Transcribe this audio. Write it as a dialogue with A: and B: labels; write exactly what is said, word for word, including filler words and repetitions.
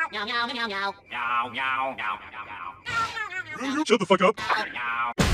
A: Meow, meow, meow, meow.
B: Meow, meow, meow, meow, meow.
C: Shut the fuck up.
B: Meow.